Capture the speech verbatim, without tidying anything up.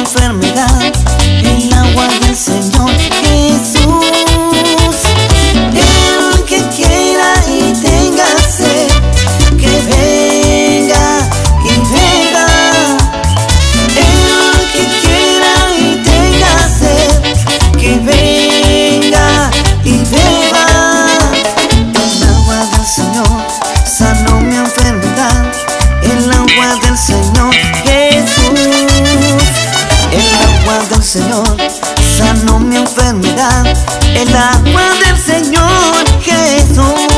enfermedad. El agua del Señor Jesús. El que quiera y tenga sed, que venga y beba. El que quiera y tenga sed, que venga y beba. El agua del Señor sanó mi enfermedad. El agua del Señor Jesús. El agua del Señor sanó mi enfermedad. El agua del Señor Jesús.